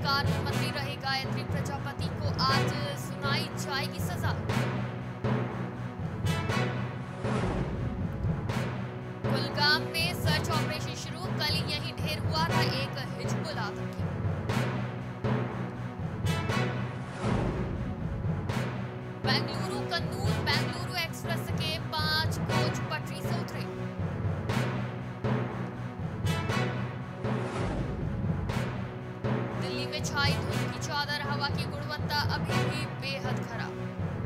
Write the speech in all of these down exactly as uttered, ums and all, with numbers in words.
सरकार में मंत्री रहे गायत्री प्रजापति को आज सुनाई जाएगी सजा। कुलगाम में सर्च ऑपरेशन शुरू, कल यही ढेर हुआ था एक हिजबुल आतंकी। बेंगलुरु कन्नूर बेंगलुरु एक्सप्रेस के पांच कोच पटरी से उतरे। दिल्ली में छाई धुंध की चादर, हवा की गुणवत्ता अभी भी बेहद खराब।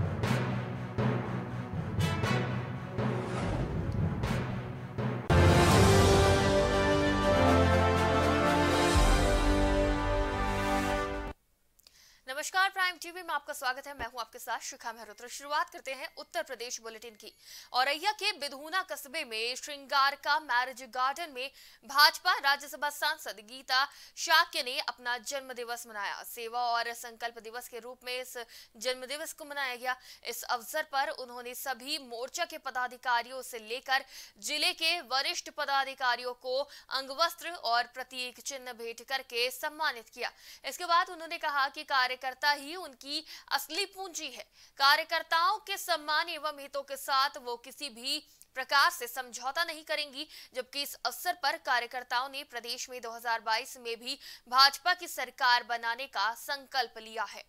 नमस्कार, प्राइम टीवी में आपका स्वागत है। मैं हूं आपके साथ शिखा मेहरोत्रा। शुरुआत करते हैं उत्तर प्रदेश बुलेटिन की। औरैया के बिधूना कस्बे में श्रृंगार का मैरिज गार्डन में भाजपा राज्यसभा सांसद गीता शाक्य ने अपना जन्म दिवस मनाया। सेवा और संकल्प दिवस के रूप में इस जन्म दिवस को मनाया गया। इस अवसर पर उन्होंने सभी मोर्चा के पदाधिकारियों से लेकर जिले के वरिष्ठ पदाधिकारियों को अंगवस्त्र और प्रतीक चिन्ह भेंट करके सम्मानित किया। इसके बाद उन्होंने कहा कि कार्यकर्ता ही उनकी असली पूंजी है। कार्यकर्ताओं के सम्मान एवं हितों के साथ वो किसी भी प्रकार से समझौता नहीं करेंगी। जबकि इस अवसर पर कार्यकर्ताओं ने प्रदेश में दो हज़ार बाईस में भी भाजपा की सरकार बनाने का संकल्प लिया है।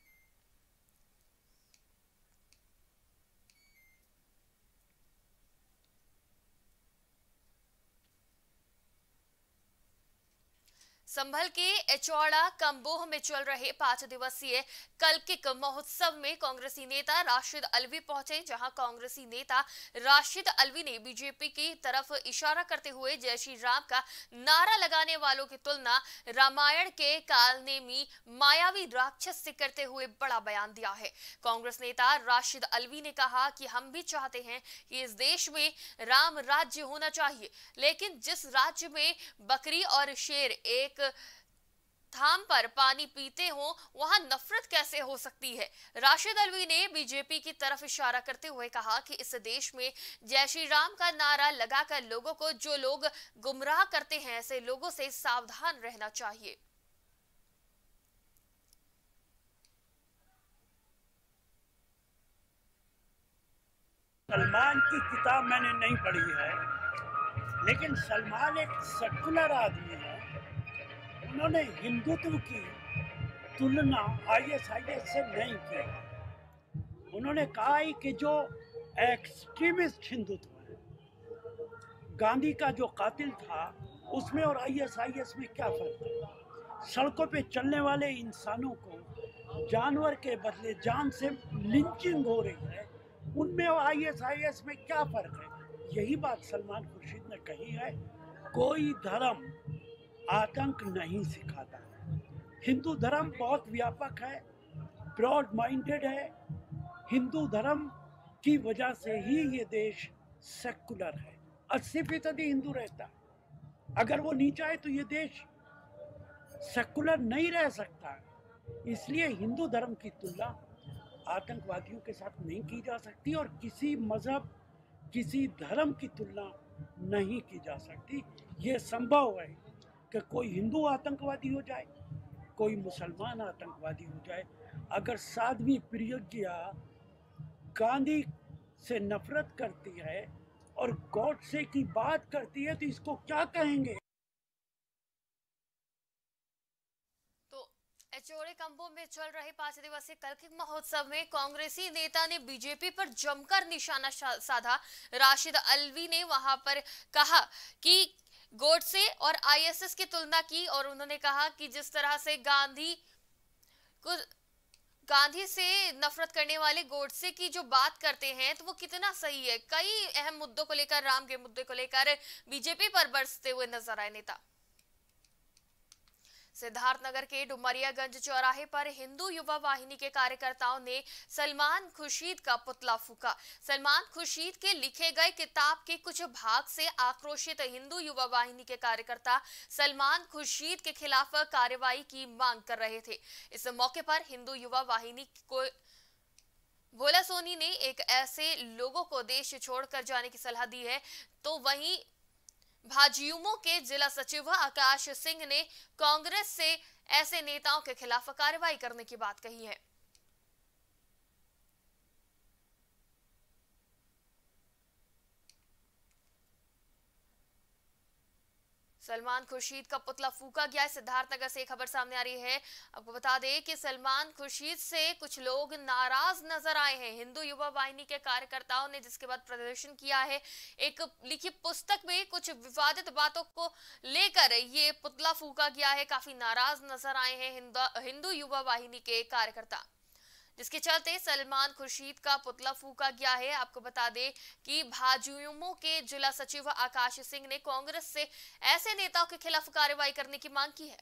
संभल के एचौड़ा कंबोह में चल रहे पांच दिवसीय कल्किक महोत्सव में कांग्रेसी नेता राशिद अलवी पहुंचे, जहां कांग्रेसी नेता राशिद अलवी ने बीजेपी की तरफ इशारा करते हुए जय श्री राम का नारा लगाने वालों की तुलना रामायण के कालनेमी मायावी राक्षस से करते हुए बड़ा बयान दिया है। कांग्रेस नेता राशिद अलवी ने कहा कि हम भी चाहते हैं कि इस देश में राम राज्य होना चाहिए, लेकिन जिस राज्य में बकरी और शेर एक थाम पर पानी पीते हो वहां नफरत कैसे हो सकती है। राशिद अलवी ने बीजेपी की तरफ इशारा करते हुए कहा कि इस देश में जय श्री राम का नारा लगाकर लोगों को जो लोग गुमराह करते हैं, ऐसे लोगों से सावधान रहना चाहिए। सलमान की किताब मैंने नहीं पढ़ी है, लेकिन सलमान एक सेकुलर आदमी है। उन्होंने हिंदुत्व की तुलना आईएसआईएस से नहीं की। उन्होंने कहा ही कि जो एक्सट्रीमिस्ट हिंदुत्व है, गांधी का जो कातिल था उसमें और आईएसआईएस में क्या फर्क है। सड़कों पे चलने वाले इंसानों को जानवर के बदले जान से लिंचिंग हो रही है, उनमें और आईएसआईएस में क्या फर्क है। यही बात सलमान खुर्शीद ने कही है। कोई धर्म आतंक नहीं सिखाता है। हिंदू धर्म बहुत व्यापक है, ब्रॉड माइंडेड है। हिंदू धर्म की वजह से ही ये देश सेकुलर है। अस्सी फीसदी हिंदू रहता है। अगर वो नहीं चाहे तो ये देश सेकुलर नहीं रह सकता। इसलिए हिंदू धर्म की तुलना आतंकवादियों के साथ नहीं की जा सकती और किसी मजहब, किसी धर्म की तुलना नहीं की जा सकती। ये संभव है कि कोई हिंदू आतंकवादी हो जाए, कोई मुसलमान आतंकवादी हो जाए। अगर साध्वी प्रियज्ञा गांधी से नफरत करती है और गॉडसे की बात करती है तो इसको क्या कहेंगे। तो एचौड़े कंबो में चल रहे पांच दिवसीय कल्किक महोत्सव में कांग्रेसी नेता ने बीजेपी पर जमकर निशाना साधा। राशिद अलवी ने वहां पर कहा कि गोडसे और आईएसएस की तुलना की और उन्होंने कहा कि जिस तरह से गांधी को गांधी से नफरत करने वाले गोडसे की जो बात करते हैं तो वो कितना सही है। कई अहम मुद्दों को लेकर, राम के मुद्दे को लेकर बीजेपी पर बरसते हुए नजर आए नेता। सिद्धार्थनगर के डुमरियागंज चौराहे पर हिंदू युवा वाहिनी के कार्यकर्ताओं ने सलमान खुर्शीद का पुतला फूका। सलमान खुर्शीद के लिखे गए किताब के कुछ भाग से आक्रोशित हिंदू युवा वाहिनी के कार्यकर्ता सलमान खुर्शीद के खिलाफ कार्रवाई की मांग कर रहे थे। इस मौके पर हिंदू युवा वाहिनी को भोला सोनी ने एक ऐसे लोगों को देश छोड़कर जाने की सलाह दी है, तो वहीं भाजयुमो के जिला सचिव आकाश सिंह ने कांग्रेस से ऐसे नेताओं के खिलाफ कार्रवाई करने की बात कही है। सलमान खुर्शीद का पुतला फूका गया है। सिद्धार्थनगर से एक खबर सामने आ रही है। आपको बता दें कि सलमान खुर्शीद से कुछ लोग नाराज नजर आए हैं। हिंदू युवा वाहिनी के कार्यकर्ताओं ने जिसके बाद प्रदर्शन किया है। एक लिखी पुस्तक में कुछ विवादित बातों को लेकर ये पुतला फूका गया है। काफी नाराज नजर आए हैं हिंदू युवा वाहिनी के कार्यकर्ता, जिसके चलते सलमान खुर्शीद का पुतला फूका गया है। आपको बता दें कि भाजयुमो के जिला सचिव आकाश सिंह ने कांग्रेस से ऐसे नेताओं के खिलाफ कार्रवाई करने की मांग की है।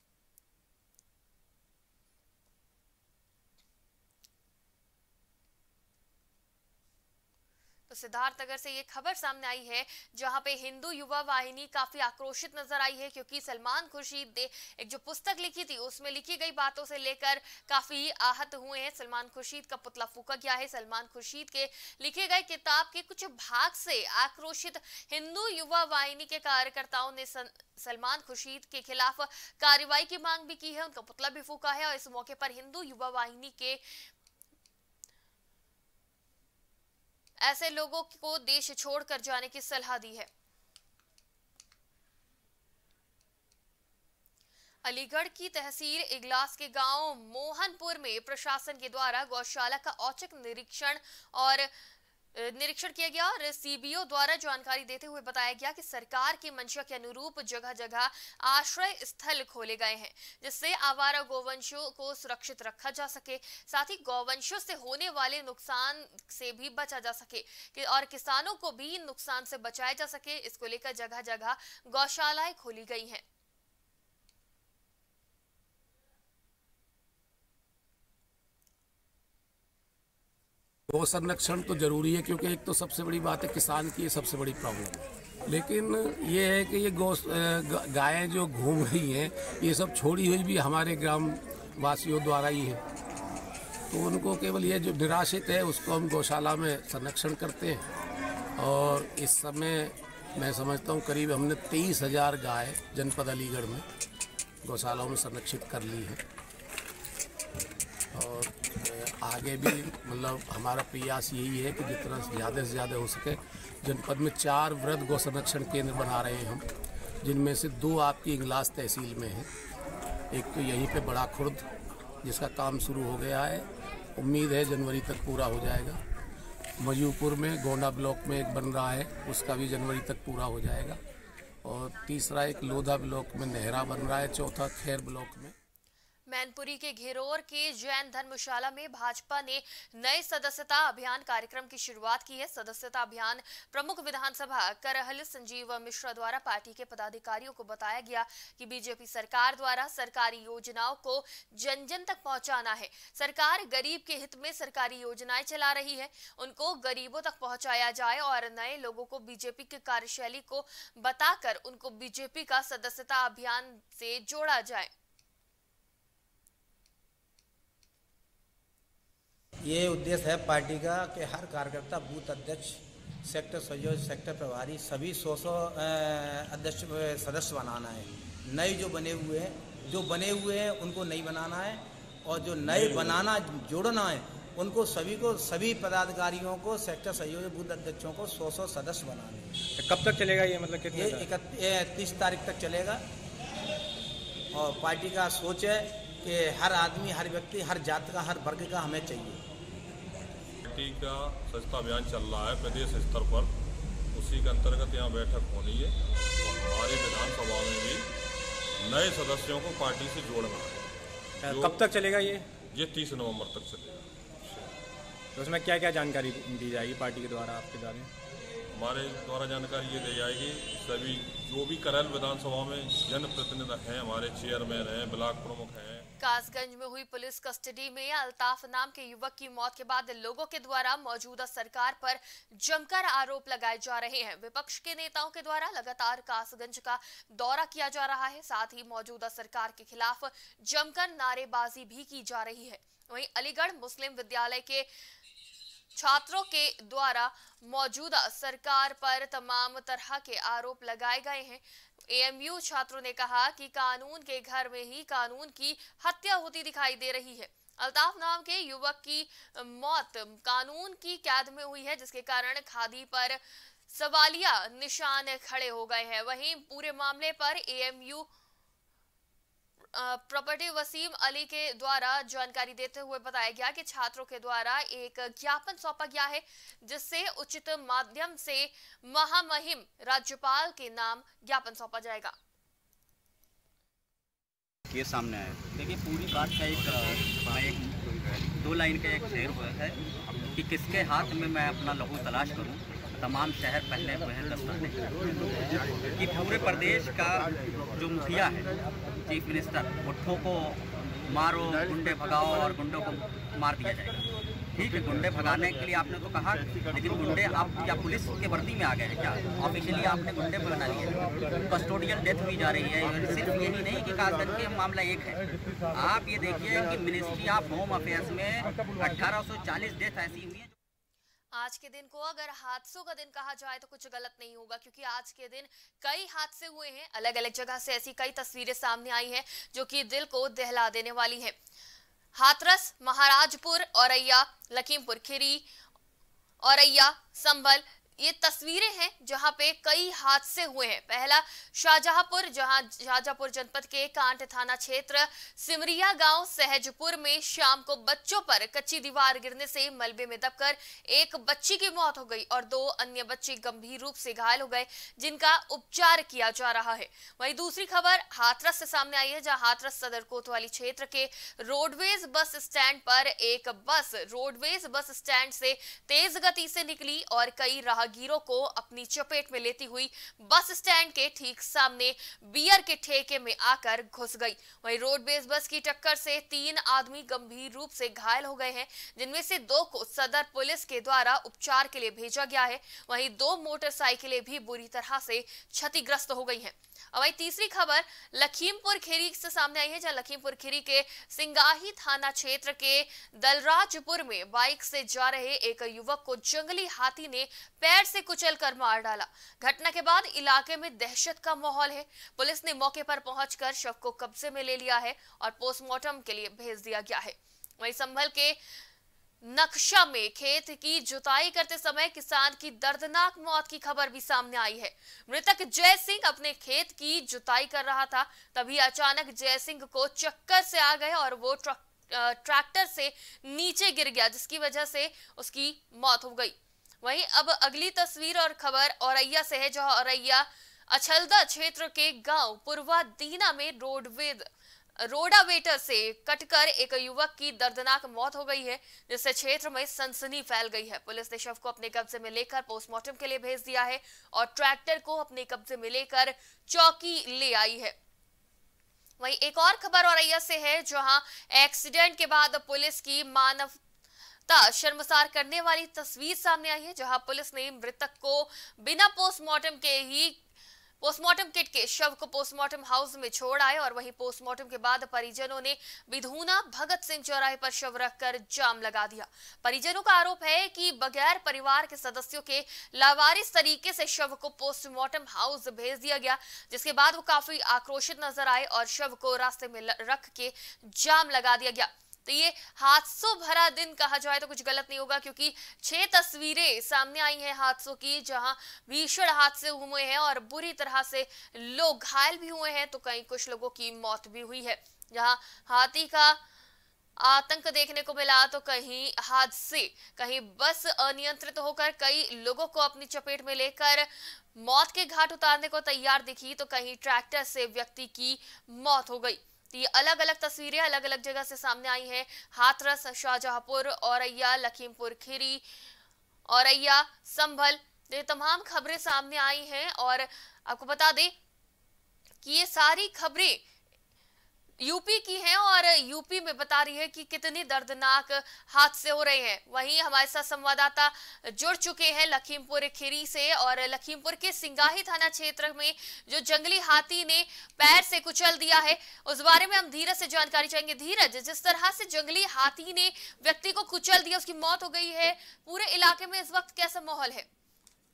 तो सिद्धार्थनगर से ये खबर सामने आई है, जहां पे हिंदू युवा वाहिनी काफी आक्रोशित नजर आई है, क्योंकि सलमान खुर्शीद ने एक जो पुस्तक लिखी थी उसमें लिखी गई बातों से लेकर काफी आहत हुए हैं। सलमान खुर्शीद का पुतला फूका गया है। सलमान खुर्शीद के लिखे गए किताब के कुछ भाग से आक्रोशित हिंदू युवा वाहिनी के कार्यकर्ताओं ने सलमान खुर्शीद के खिलाफ कार्रवाई की मांग भी की है। उनका पुतला भी फूका है और इस मौके पर हिंदू युवा वाहिनी के ऐसे लोगों को देश छोड़कर जाने की सलाह दी है। अलीगढ़ की तहसील इगलास के गांव मोहनपुर में प्रशासन के द्वारा गौशाला का औचक निरीक्षण और निरीक्षण किया गया और सीबीओ द्वारा जानकारी देते हुए बताया गया कि सरकार की मंशा के अनुरूप जगह जगह आश्रय स्थल खोले गए हैं, जिससे आवारा गौवंशों को सुरक्षित रखा जा सके, साथ ही गौवंशों से होने वाले नुकसान से भी बचा जा सके और किसानों को भी नुकसान से बचाया जा सके। इसको लेकर जगह जगह गौशालाएं खोली गई हैं। गौ संरक्षण तो जरूरी है, क्योंकि एक तो सबसे बड़ी बात है किसान की, ये सबसे बड़ी प्रॉब्लम है। लेकिन ये है कि ये गौ गायें जो घूम रही हैं, ये सब छोड़ी हुई भी हमारे ग्राम वासियों द्वारा ही है। तो उनको केवल ये जो निराश्रित है उसको हम गौशाला में संरक्षण करते हैं। और इस समय मैं समझता हूँ करीब हमने तेईस हजार गाय जनपद अलीगढ़ में गौशालाओं में संरक्षित कर ली है। और आगे भी मतलब हमारा प्रयास यही है कि जितना ज़्यादा से ज़्यादा हो सके जनपद में चार वृहद गौ संरक्षण केंद्र बना रहे हैं हम, जिनमें से दो आपकी इगलास तहसील में हैं। एक तो यहीं पे बड़ा खुर्द जिसका काम शुरू हो गया है, उम्मीद है जनवरी तक पूरा हो जाएगा। मयूपुर में गोंडा ब्लॉक में एक बन रहा है, उसका भी जनवरी तक पूरा हो जाएगा। और तीसरा एक लोधा ब्लॉक में नहरा बन रहा है। चौथा खैर ब्लॉक में। मैनपुरी के घेरोर के जैन धर्मशाला में भाजपा ने नए सदस्यता अभियान कार्यक्रम की शुरुआत की है। सदस्यता अभियान प्रमुख विधानसभा करहल संजीव मिश्रा द्वारा पार्टी के पदाधिकारियों को बताया गया कि बीजेपी सरकार द्वारा सरकारी योजनाओं को जन जन तक पहुंचाना है। सरकार गरीब के हित में सरकारी योजनाएं चला रही है, उनको गरीबों तक पहुंचाया जाए और नए लोगों को बीजेपी की कार्यशैली को बताकर उनको बीजेपी का सदस्यता अभियान से जोड़ा जाए। ये उद्देश्य है पार्टी का कि हर कार्यकर्ता बूथ अध्यक्ष, सेक्टर संयोजक, सेक्टर प्रभारी सभी सौ सौ अध्यक्ष सदस्य बनाना है। नए जो बने हुए हैं जो बने हुए हैं उनको नहीं बनाना है, और जो नए बनाना जोड़ना है उनको सभी को सभी पदाधिकारियों को सेक्टर संयोजक बूथ अध्यक्षों को सौ सौ सदस्य बनाने हैं। कब तक चलेगा ये, मतलब कितने? ये तीस तारीख तक चलेगा। और पार्टी का सोच है कि हर आदमी, हर व्यक्ति, हर जात का, हर वर्ग का हमें चाहिए। पार्टी का सदस्यता अभियान चल रहा है प्रदेश स्तर पर, उसी के अंतर्गत यहाँ बैठक होनी है। तो हमारी विधानसभा में भी नए सदस्यों को पार्टी से जोड़ना है। कब तक चलेगा ये? ये तीस नवंबर तक चलेगा। तो उसमें क्या क्या जानकारी दी जाएगी पार्टी के द्वारा, आपके द्वारा? हमारे द्वारा जानकारी ये दी जाएगी, सभी जो भी करहल विधानसभा में जनप्रतिनिधि हैं, हमारे चेयरमैन हैं, ब्लॉक प्रमुख हैं। कासगंज में हुई पुलिस कस्टडी में अल्ताफ नाम के युवक की मौत के बाद लोगों के द्वारा मौजूदा सरकार पर जमकर आरोप लगाए जा रहे हैं। विपक्ष के नेताओं के द्वारा लगातार कासगंज का दौरा किया जा रहा है, साथ ही मौजूदा सरकार के खिलाफ जमकर नारेबाजी भी की जा रही है। वहीं अलीगढ़ मुस्लिम विद्यालय के छात्रों के द्वारा मौजूदा सरकार पर तमाम तरह के आरोप लगाए गए हैं। एएमयू छात्रों ने कहा कि कानून के घर में ही कानून की हत्या होती दिखाई दे रही है। अल्ताफ नाम के युवक की मौत कानून की कैद में हुई है, जिसके कारण खादी पर सवालिया निशान खड़े हो गए हैं। वहीं पूरे मामले पर एएमयू प्रॉपर्टी वसीम अली के द्वारा जानकारी देते हुए बताया गया कि छात्रों के द्वारा एक ज्ञापन सौंपा गया है, जिससे उचित माध्यम से महामहिम राज्यपाल के नाम ज्ञापन सौंपा जाएगा। केस सामने आया, देखिए पूरी बात का एक, एक दो लाइन का एक शेर हुआ है कि किसके हाथ में मैं अपना लहू तलाश करूं, तमाम शहर पहले वह दस्ताने कि पूरे प्रदेश का जो मुखिया है, चीफ मिनिस्टर, गुट्ठों को मारो, गुंडे भगाओ और गुंडों को मार दिया जाएगा। ठीक है, गुंडे भगाने के लिए आपने तो कहा, लेकिन गुंडे आप क्या पुलिस के वर्दी में आ गए हैं क्या? ऑफिशियली आपने गुंडे बना लिए। कस्टोडियल डेथ हुई जा रही है। सिर्फ यही नहीं कि खास करके मामला एक है, आप ये देखिए कि मिनिस्ट्री ऑफ होम अफेयर्स में अठारह सौ चालीस डेथ ऐसी हुई है। आज के दिन को अगर हादसों का दिन कहा जाए तो कुछ गलत नहीं होगा, क्योंकि आज के दिन कई हादसे हुए हैं। अलग अलग जगह से ऐसी कई तस्वीरें सामने आई हैं जो कि दिल को दहला देने वाली हैं। हाथरस, महाराजपुर, औरैया, लखीमपुर खीरी, औरैया, संभल, ये तस्वीरें हैं जहां पे कई हादसे हुए हैं। पहला शाहजहांपुर, जहां शाहजहांपुर जनपद के कांट थाना क्षेत्र सिमरिया गांव सहजपुर में शाम को बच्चों पर कच्ची दीवार गिरने से मलबे में दबकर एक बच्ची की मौत हो गई और दो अन्य बच्चे गंभीर रूप से घायल हो गए, जिनका उपचार किया जा रहा है। वहीं दूसरी खबर हाथरस से सामने आई है, जहां हाथरस सदर कोतवाली क्षेत्र के रोडवेज बस स्टैंड पर एक बस रोडवेज बस स्टैंड से तेज गति से निकली और कई राहगीरों को अपनी चपेट में लेती हुई बस स्टैंड के ठीक सामने बियर के ठेके में आकर घुस गई। वहीं रोडवेज बस की टक्कर से तीन आदमी गंभीर रूप से घायल हो गए हैं, जिनमें से दो को सदर पुलिस के द्वारा उपचार के लिए भेजा गया है। वहीं दो मोटरसाइकिलें भी बुरी तरह से क्षतिग्रस्त हो गई हैं। वहीं तीसरी खबर लखीमपुर खीरी से सामने आई है, जहां लखीमपुर खीरी के सिंगाही थाना क्षेत्र के दलराजपुर में बाइक से जा रहे एक युवक को जंगली हाथी ने पैर से कुचलकर मार डाला। घटना के बाद इलाके में दहशत का माहौल है। पुलिस ने मौके पर पहुंचकर शव को कब्जे में ले लिया है और पोस्टमार्टम के लिए भेज दिया गया है। वहीं संभल के नक्शा में खेत की जुताई करते समय किसान की दर्दनाक मौत की खबर भी सामने आई है। मृतक जय सिंह अपने खेत की जुताई कर रहा था, तभी अचानक जय सिंह को चक्कर से आ गए और वो ट्रक ट्रैक्टर से नीचे गिर गया, जिसकी वजह से उसकी मौत हो गई। वहीं अब अगली तस्वीर और खबर औरैया से है, जहां औरैया अछलदा क्षेत्र के गांव पूर्वा दीना में रोडवेज रोडावेटर से कटकर एक युवक की दर्दनाक मौत हो गई है, जिससे क्षेत्र में सनसनी फैल गई है। पुलिस ने शव को अपने कब्जे में लेकर पोस्टमार्टम के लिए भेज दिया है और ट्रैक्टर को अपने कब्जे में लेकर चौकी ले आई है। वहीं एक और खबर औरैया से है, जहां एक्सीडेंट के बाद पुलिस की मानव शर्मसार करने वाली तस्वीर सामने आई है, जहां पुलिस ने मृतक को बिना पोस्टमार्टम के ही पोस्टमार्टम किट के शव को पोस्टमार्टम हाउस में छोड़ आए और वहीं पोस्टमार्टम के बाद परिजनों ने विधूना भगत सिंह चौराहे पर शव रखकर जाम लगा दिया। परिजनों का आरोप है कि बगैर परिवार के सदस्यों के लावारिस तरीके से शव को पोस्टमार्टम हाउस भेज दिया गया, जिसके बाद वो काफी आक्रोशित नजर आए और शव को रास्ते में रख के जाम लगा दिया गया। तो ये हादसों भरा दिन कहा जाए तो कुछ गलत नहीं होगा, क्योंकि छह तस्वीरें सामने आई हैं हादसों की, जहां भीषण हादसे हुए हैं और बुरी तरह से लोग घायल भी हुए हैं, तो कहीं कुछ लोगों की मौत भी हुई है। जहां हाथी का आतंक देखने को मिला तो कहीं हादसे, कहीं बस अनियंत्रित होकर कई लोगों को अपनी चपेट में लेकर मौत के घाट उतारने को तैयार दिखी, तो कहीं ट्रैक्टर से व्यक्ति की मौत हो गई। ये अलग अलग तस्वीरें अलग अलग जगह से सामने आई हैं। हाथरस, शाहजहांपुर, औरैया, लखीमपुर खीरी, औरैया, संभल, ये तमाम खबरें सामने आई हैं। और आपको बता दें कि ये सारी खबरें यूपी की हैं और यूपी में बता रही है कि कितनी दर्दनाक हादसे हो रहे हैं। वहीं हमारे साथ संवाददाता जुड़ चुके हैं लखीमपुर खीरी से, और लखीमपुर के सिंगाही थाना क्षेत्र में जो जंगली हाथी ने पैर से कुचल दिया है, उस बारे में हम धीरज से जानकारी चाहेंगे। धीरज, जिस तरह से जंगली हाथी ने व्यक्ति को कुचल दिया, उसकी मौत हो गई है, पूरे इलाके में इस वक्त कैसा माहौल है?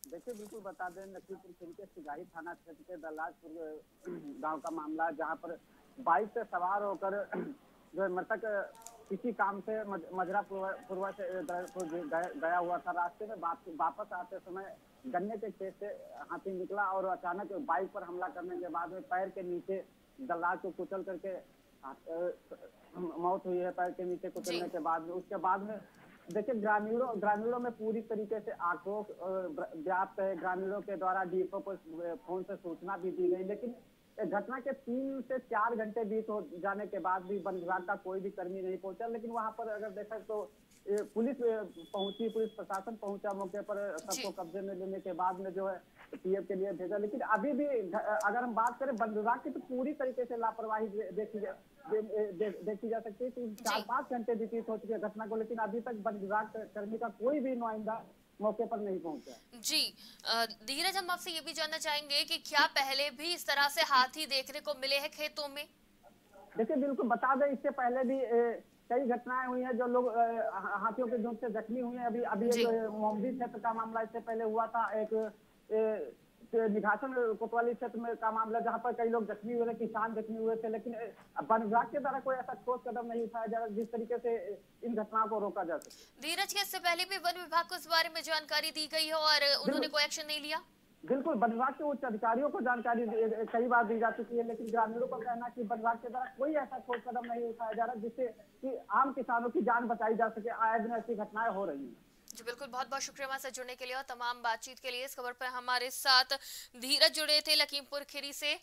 देखिए, बिल्कुल बता दें, लखीमपुर खीरी के सिगाही थाना क्षेत्र के दलाजपुर गांव का मामला, जहां पर बाइक से सवार होकर जो है मृतक किसी काम से मजरा पूर्वा से गया हुआ था। रास्ते में वापस आते समय गन्ने के खेत से हाथी निकला और अचानक बाइक पर हमला करने के बाद में पैर के नीचे दलाल को कुचल करके मौत हुई है। पैर के नीचे कुचलने के बाद में उसके बाद में देखिए, ग्रामीणों ग्रामीणों में पूरी तरीके से आक्रोश व्याप्त है। ग्रामीणों के द्वारा डीएफओ को फोन से सूचना भी दी गई, लेकिन घटना के तीन से चार घंटे बीत हो जाने के बाद भी वन विभाग का कोई भी कर्मी नहीं पहुंचा। लेकिन वहां पर अगर देखा तो पुलिस पहुंची, पुलिस प्रशासन पहुंचा मौके पर, सबको कब्जे में लेने के बाद में जो है पीएफ के लिए भेजा। लेकिन अभी भी अगर हम बात करें वन विभाग की, तो पूरी तरीके से लापरवाही देखी जा दे, दे, देखी जा सकती है कि चार पांच घंटे व्यतीत हो चुके घटना को, लेकिन अभी तक वन विभाग कर्मी का कोई भी नुमाइंदा मौके पर नहीं पहुंचा। जी धीरज, हम आपसे ये भी जानना चाहेंगे कि क्या पहले भी इस तरह से हाथी देखने को मिले हैं खेतों में? देखिए, बिल्कुल बता दें, इससे पहले भी ए, कई घटनाएं हुई हैं जो लोग हाथियों के झुंड से जख्मी हुए हैं। अभी अभी एक मोमदी क्षेत्र का मामला इससे पहले हुआ था, एक ए, निघासन कोतवाली क्षेत्र में का मामला, जहां पर कई लोग जख्मी हुए थे, किसान जख्मी हुए थे। लेकिन वन विभाग के द्वारा कोई ऐसा ठोस कदम नहीं उठाया जा रहा जिस तरीके से इन घटनाओं को रोका जा सके। धीरज, इससे पहले भी वन विभाग को इस बारे में जानकारी दी गई है और उन्होंने कोई एक्शन नहीं लिया? बिल्कुल, वन विभाग के उच्च अधिकारियों को जानकारी कई बार दी जा चुकी है, लेकिन ग्रामीणों का कहना है कि वन विभाग के द्वारा कोई ऐसा ठोस कदम नहीं उठाया जा रहा जिससे कि आम किसानों की जान बचाई जा सके। आए दिन ऐसी घटनाएं हो रही हैं। जी बिल्कुल, बहुत बहुत शुक्रिया हमारे साथ जुड़ने के लिए और तमाम बातचीत के लिए। इस खबर पर हमारे साथ धीरज जुड़े थे लखीमपुर खीरी से।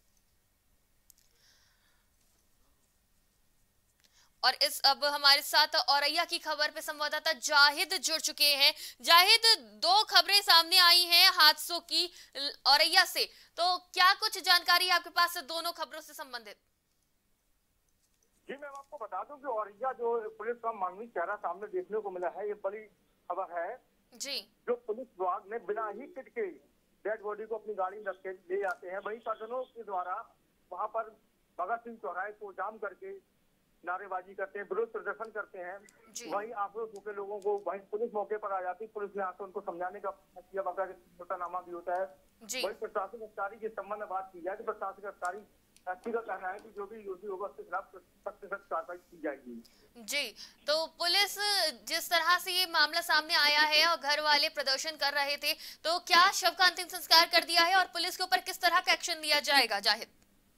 और इस अब हमारे साथ औरैया की खबर पे संवाददाता जाहिद जुड़ चुके हैं। जाहिद, दो खबरें सामने आई हैं हादसों की औरैया से, तो क्या कुछ जानकारी है आपके पास दोनों खबरों से संबंधित? जी मैं आपको बता दूं कि औरैया जो पुलिस का मानवीय चेहरा सामने देखने को मिला है, ये बड़ी खबर है जी। जो पुलिस विभाग ने बिना ही किट के डेड बॉडी को अपनी गाड़ी में रख के ले जाते हैं। वही परिजनों के द्वारा वहां पर भगत सिंह चौराहे को जाम करके नारेबाजी करते हैं, विरोध प्रदर्शन करते हैं। वहीं आक्रोश होकर लोगों को वहीं पुलिस मौके पर आ जाती, पुलिस ने आकर उनको समझाने का किया, बाकायदा छोटानामा भी होता है। वही प्रशासनिक अधिकारी के संबंध में बात की जाए तो प्रशासनिक अधिकारी एसपी का कहना है कि जो भी दोषी होगा उसके खिलाफ सख्त से सख्त कार्रवाई की जाएगी। जी, तो पुलिस जिस तरह से ये मामला सामने आया है और घर वाले प्रदर्शन कर रहे थे, तो क्या शव का अंतिम संस्कार कर दिया है और पुलिस के ऊपर किस तरह का एक्शन लिया जाएगा? जाहिद,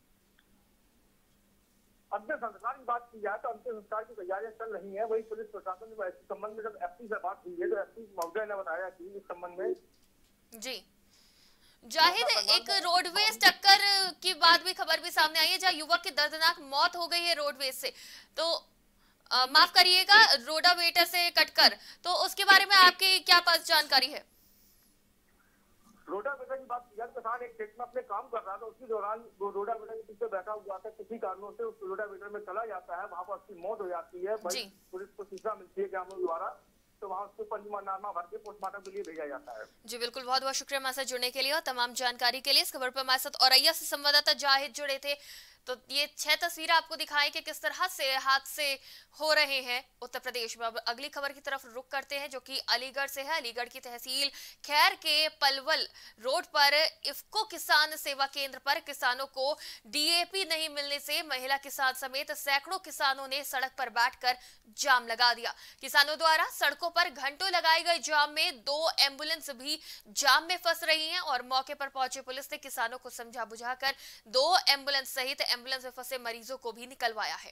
अंतिम संस्कार की बात की जाए तो अंतिम संस्कार की तैयारियां चल रही हैं। वही पुलिस प्रशासन ने इस संबंध में जब एसपी से बात हुई है तो एसपी महोदय ने बताया कि इस संबंध में जी जाहिद, एक रोडवेज टक्कर की बात भी खबर भी सामने आई है जहां युवक की दर्दनाक मौत हो गई है रोडवेज से, तो आ, माफ करिएगा रोडावेटर से कटकर, तो उसके बारे में आपकी क्या पास जानकारी है? रोडावेटर की बात की जाए, किसान एक खेत में अपने काम कर रहा था, उसी दौरान वो रोडावेटर के पीछे बैठा हुआ था, किसी कारणों से उस रोडावेटर में चला जाता है, वहां पर उसकी मौत हो जाती है। पुलिस को सूचना मिलती है ग्रामीणों द्वारा, तो वहाँ उसको पंचनामा भर के पोस्टमार्टम के लिए भेजा जाता है। जी बिल्कुल, बहुत बहुत शुक्रिया हमारे साथ जुड़ने के लिए और तमाम जानकारी के लिए। इस खबर पर हमारे साथ औरैया से संवाददाता जाहिद जुड़े थे। तो ये छह तस्वीरें आपको दिखाई कि किस तरह से हादसे हो रहे हैं उत्तर प्रदेश में। अब अगली खबर की तरफ रुख करते हैं जो कि अलीगढ़ से है। अलीगढ़ की तहसील खैर के पलवल रोड पर इफ्को किसान सेवा केंद्र पर किसानों को डीएपी नहीं मिलने से महिला किसान समेत सैकड़ों किसानों ने सड़क पर बैठकर जाम लगा दिया। किसानों द्वारा सड़कों पर घंटों लगाए गए जाम में दो एम्बुलेंस भी जाम में फंस रही हैं और मौके पर पहुंचे पुलिस ने किसानों को समझा बुझाकर दो एम्बुलेंस सहित एम्बुलेंस में फंसे मरीजों को भी निकलवाया है।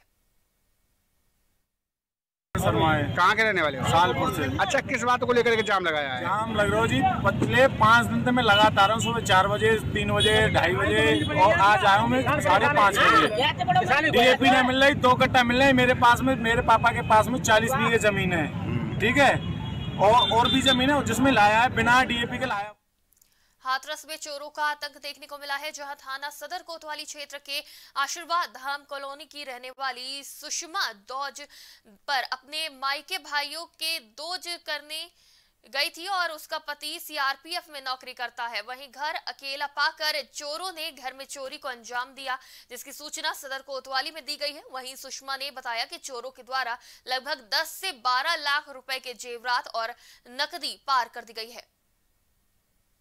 कहाँ के रहने वाले हो? सालपुर से। अच्छा, किस बात को लेकर के जाम लगाया है? जाम लग रहा है जी, पिछले पाँच दिन से मैं लगातार हूँ, सुबह चार बजे, तीन बजे, ढाई बजे और आज आया हूँ मैं साढ़े पाँच बजे। डीएपी नहीं मिल रही, दो कट्टा मिल रही मेरे पास में, मेरे पापा के पास में चालीस बीघे जमीन है, ठीक है, और और भी जमीन है जिसमें लाया है बिना डीएपी के लाया। हाथरस में चोरों का आतंक देखने को मिला है जहां थाना सदर कोतवाली क्षेत्र के आशीर्वाद धाम कॉलोनी की रहने वाली सुषमा दौज पर अपने मायके भाइयों के दोज करने गई थी और उसका पति सीआरपीएफ में नौकरी करता है। वहीं घर अकेला पाकर चोरों ने घर में चोरी को अंजाम दिया, जिसकी सूचना सदर कोतवाली में दी गई है। वहीं सुषमा ने बताया कि चोरों के द्वारा लगभग दस से बारह लाख रुपए के जेवरात और नकदी पार कर दी गई है।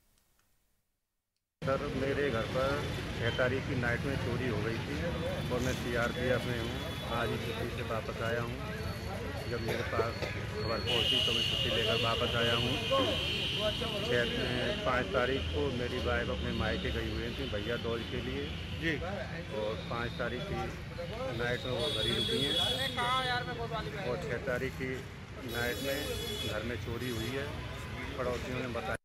सर मेरे घर पर छः तारीख की नाइट में चोरी हो गई थी और मैं सीआरपीएफ में हूँ। आज ही छुट्टी से वापस आया हूँ। जब मेरे पास खबर पहुँची तो मैं छुट्टी लेकर वापस आया हूँ। छः पाँच तारीख को मेरी वाइफ अपने मायके गई हुई थी भैया दौज के लिए जी, और पाँच तारीख की नाइट में वो घर ही रुकी हैं और छः तारीख की नाइट में घर में चोरी हुई है, पड़ोसियों ने बताया।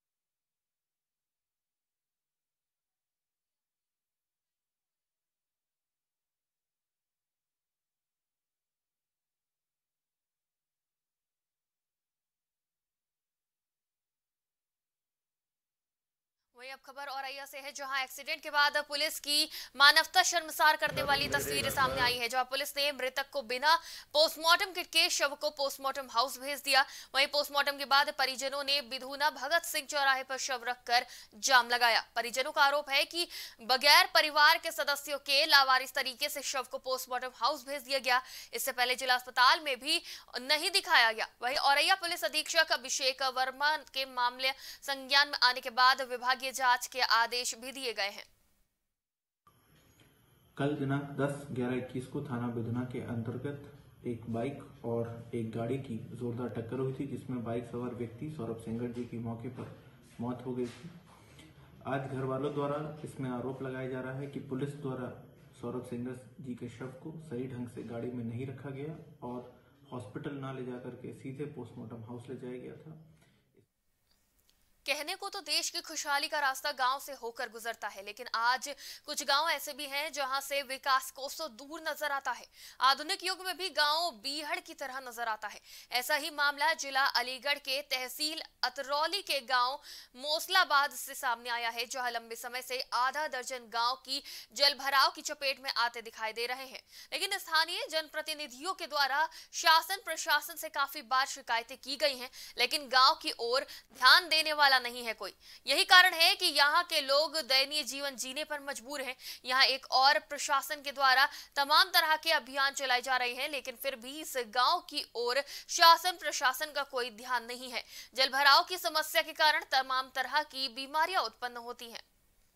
वहीं अब खबर औरैया से है, जहां एक्सीडेंट के बाद पुलिस की मानवता शर्मसार करने वाली तस्वीरें सामने आई है, जहां पुलिस ने मृतक को बिना पोस्टमार्टम किट के शव को पोस्टमार्टम हाउस भेज दिया। वहीं पोस्टमार्टम के बाद परिजनों ने बिधुना भगत सिंह चौराहे पर शव रखकर जाम लगाया। परिजनों का आरोप है कि बगैर परिवार के सदस्यों के लावारिस तरीके से शव को पोस्टमार्टम हाउस भेज दिया गया। इससे पहले जिला अस्पताल में भी नहीं दिखाया गया। वहीं औरैया पुलिस अधीक्षक अभिषेक वर्मा के मामले संज्ञान में आने के बाद विभागीय जांच के आदेश भी दिए गए हैं। कल दिनांक दस ग्यारह इक्कीस को थाना बिधुना के अंतर्गत एक बाइक और एक गाड़ी की जोरदार टक्कर हुई थी, जिसमें बाइक सवार व्यक्ति सौरभ सेंगर जी की मौके पर मौत हो गई थी। आज घर वालों द्वारा इसमें आरोप लगाया जा रहा है कि पुलिस द्वारा सौरभ सेंगर जी के शव को सही ढंग से गाड़ी में नहीं रखा गया और हॉस्पिटल ना ले जाकर के सीधे पोस्टमार्टम हाउस ले जाया गया था। कहने को तो देश की खुशहाली का रास्ता गांव से होकर गुजरता है, लेकिन आज कुछ गांव ऐसे भी हैं जहां से विकास कोसों दूर नजर आता है। आधुनिक युग में भी गांव बीहड़ की तरह नजर आता है। ऐसा ही मामला जिला अलीगढ़ के तहसील अतरौली के गांव मोसलाबाद से सामने आया है, जहां लंबे समय से आधा दर्जन गांव की जलभराव की चपेट में आते दिखाई दे रहे हैं। लेकिन स्थानीय जनप्रतिनिधियों के द्वारा शासन प्रशासन से काफी बार शिकायतें की गई हैं, लेकिन गांव की ओर ध्यान देने वाला नहीं है कोई। यही कारण है कि यहाँ के लोग दयनीय जीवन जीने पर मजबूर हैं। यहाँ एक और प्रशासन के द्वारा तमाम तरह के अभियान चलाए जा रहे हैं, लेकिन फिर भी इस गांव की ओर शासन प्रशासन का कोई ध्यान नहीं है। जलभराव की समस्या के कारण तमाम तरह की बीमारियां उत्पन्न होती हैं।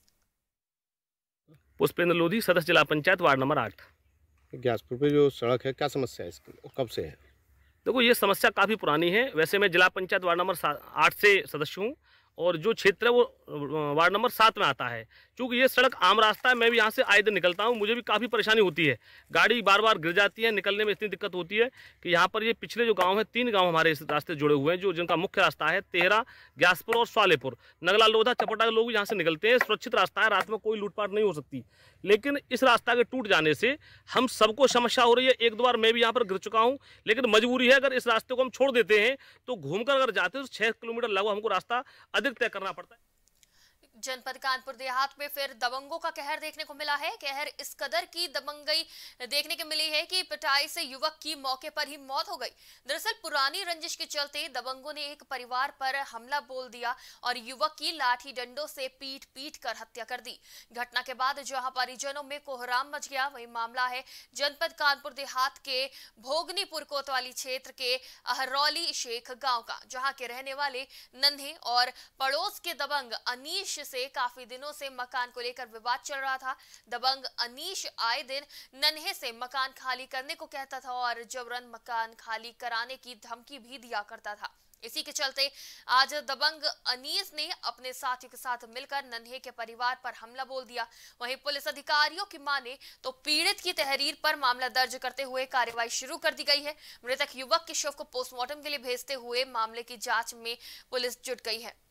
पुष्पेंद्र लोधी, सदस्य जिला पंचायत वार्ड नंबर आठ। ग्यासपुर पे जो सड़क है, क्या समस्या है इसकी, कब से है? देखो, ये समस्या काफ़ी पुरानी है। वैसे मैं जिला पंचायत वार्ड नंबर आठ से सदस्य हूँ और जो क्षेत्र है वो वार्ड नंबर सात में आता है। क्योंकि ये सड़क आम रास्ता है, मैं भी यहाँ से आए दिन निकलता हूँ, मुझे भी काफ़ी परेशानी होती है। गाड़ी बार बार गिर जाती है, निकलने में इतनी दिक्कत होती है कि यहाँ पर ये पिछले जो गांव हैं, तीन गांव हमारे इस रास्ते जुड़े हुए हैं, जो जिनका मुख्य रास्ता है तेहरा, ग्यासपुर और स्वालेपुर। नगला लोधा चपटा के लोग भी यहाँ से निकलते हैं। सुरक्षित रास्ता है, रात में कोई लूटपाट नहीं हो सकती। लेकिन इस रास्ता के टूट जाने से हम सबको समस्या हो रही है। एक दो बार मैं भी यहाँ पर गिर चुका हूँ, लेकिन मजबूरी है। अगर इस रास्ते को हम छोड़ देते हैं तो घूमकर अगर जाते हैं तो छः किलोमीटर लगभग हमको रास्ता अधिक तय करना पड़ता है। जनपद कानपुर देहात में फिर दबंगों का कहर देखने को मिला है। कहर इस कदर की दबंगई देखने को मिली है कि पिटाई से युवक की मौके पर ही मौत हो गई। दरअसल पुरानी रंजिश के चलते दबंगों ने एक परिवार पर हमला बोल दिया और युवक की लाठी डंडों से पीट पीट कर हत्या कर दी। घटना के बाद जहां परिजनों में कोहराम मच गया, वही मामला है जनपद कानपुर देहात के भोगनीपुर कोतवाली क्षेत्र के अहरौली शेख गाँव का, जहाँ के रहने वाले नन्हे और पड़ोस के दबंग अनीश से काफी दिनों से मकान को लेकर विवाद चल रहा था। दबंग अनीश आए दिन नन्हे से मकान खाली करने को कहता था और जबरन मकान खाली कराने की धमकी भी दिया करता था। इसी के चलते आज दबंग अनीस ने अपने साथियों के साथ मिलकर नन्हे के परिवार पर हमला बोल दिया। वहीं पुलिस अधिकारियों की माने तो पीड़ित की तहरीर पर मामला दर्ज करते हुए कार्रवाई शुरू कर दी गई है। मृतक युवक के शव को पोस्टमार्टम के लिए भेजते हुए मामले की जांच में पुलिस जुट गई है।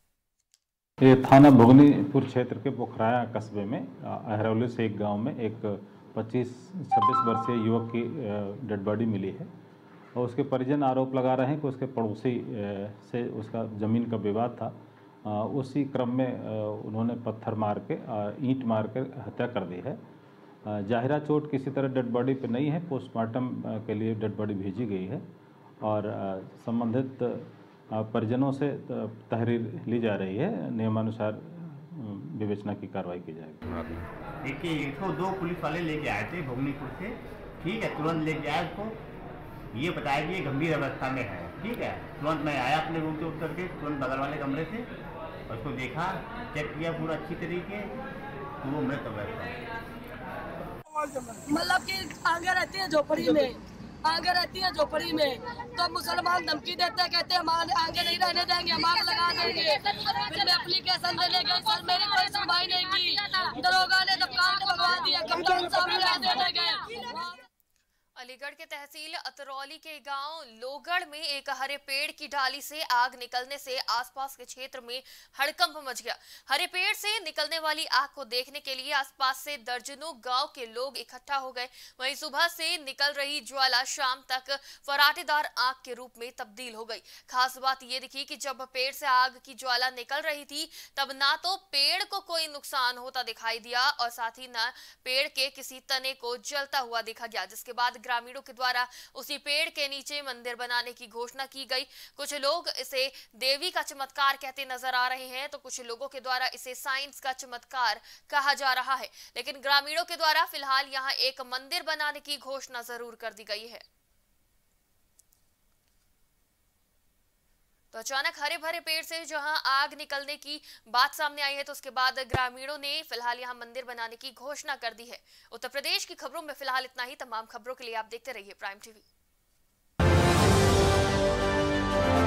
ये थाना भोगनीपुर क्षेत्र के पोखराया कस्बे में अहरौली से एक गांव में एक पच्चीस छब्बीस वर्षीय युवक की डेड बॉडी मिली है और उसके परिजन आरोप लगा रहे हैं कि उसके पड़ोसी से उसका ज़मीन का विवाद था। उसी क्रम में उन्होंने पत्थर मार के ईंट मार कर हत्या कर दी है। जाहिरा चोट किसी तरह डेड बॉडी पे नहीं है। पोस्टमार्टम के लिए डेड बॉडी भेजी गई है और संबंधित परिजनों से तहरीर ली जा रही है। नियमानुसार विवेचना की कार्रवाई की जाएगी। देखिए, इसको दो पुलिस वाले लेके आए थे भोगनीपुर से, ठीक है। तुरंत लेके आए, उसको ये बताया कि ये गंभीर अवस्था में है, ठीक है। तुरंत मैं आया अपने रूम से उठ करके, तुरंत बगल वाले कमरे से और उसको देखा, चेक किया पूरा अच्छी तरीके, तो वो मृत अवस्था। मतलब कि आगे रहती है झोपड़ी में, आगे रहती है झोपड़ी में, तो मुसलमान धमकी देते हैं, कहते हैं हम आगे नहीं रहने देंगे, हम आग लगा देंगे। फिर मैं एप्लीकेशन देने गई, सर मेरी कोई सुनवाई नहीं की, दरोगा ने दुकान भगवा दिया, कप्तान साहब ने देने गए। अलीगढ़ के तहसील अतरौली के गांव लोगढ़ में एक हरे पेड़ की डाली से आग निकलने से आसपास के क्षेत्र में हड़कंप मच गया। हरे पेड़ से निकलने वाली आग को देखने के लिए आसपास से दर्जनों गांव के लोग इकट्ठा हो गए। वहीं सुबह से निकल रही ज्वाला शाम तक फराटेदार आग के रूप में तब्दील हो गई। खास बात यह दिखी कि जब पेड़ से आग की ज्वाला निकल रही थी तब ना तो पेड़ को कोई नुकसान होता दिखाई दिया और साथ ही न पेड़ के किसी तने को जलता हुआ देखा गया, जिसके बाद ग्रामीणों के द्वारा उसी पेड़ के नीचे मंदिर बनाने की घोषणा की गई। कुछ लोग इसे देवी का चमत्कार कहते नजर आ रहे हैं तो कुछ लोगों के द्वारा इसे साइंस का चमत्कार कहा जा रहा है, लेकिन ग्रामीणों के द्वारा फिलहाल यहां एक मंदिर बनाने की घोषणा जरूर कर दी गई है। तो अचानक हरे भरे पेड़ से जहां आग निकलने की बात सामने आई है तो उसके बाद ग्रामीणों ने फिलहाल यहां मंदिर बनाने की घोषणा कर दी है। उत्तर प्रदेश की खबरों में फिलहाल इतना ही। तमाम खबरों के लिए आप देखते रहिए प्राइम टीवी।